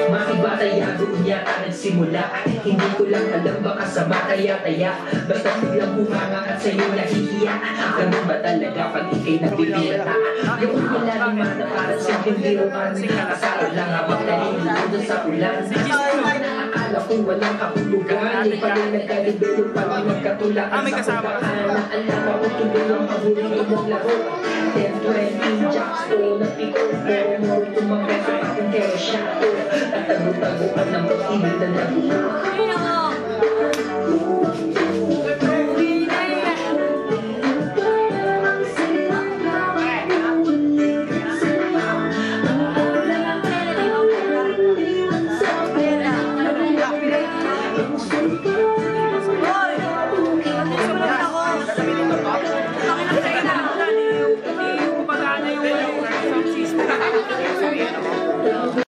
Makibataya, doon yata nagsimula. Hindi ko lang alam, baka sa mataya-taya. Basta biglang humanga at sa'yo nahihiya. Ganun ba talaga pag ikay nabibirata? Yung ilalim na para sa biruan. Asara lang habang nalilito sa ulan. Akala ko walang kahulugan. Yung pala nagkalibelo pala nagkatulaan sa pagkaan. Naalala ko tuloy ang paborito mong laro. 10-20 jackstone na piko. Pero more tumang beso pa kung kero shato. At tago-tago ka ng pag-ibig na nabuo.